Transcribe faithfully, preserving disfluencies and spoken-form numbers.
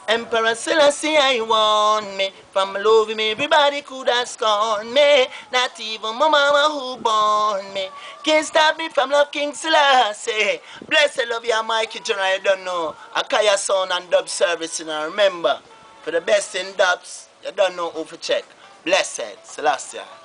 Emperor Selassie, I want me. From loving me, everybody could have scorned me. Not even my mama who born me. Can't stop me from love King Selassie. Bless the love you, Mikey General, I don't know. Akaya sound and dub service, you know. Remember, for the best in dubs, you don't know who to check. Blessed Selassie.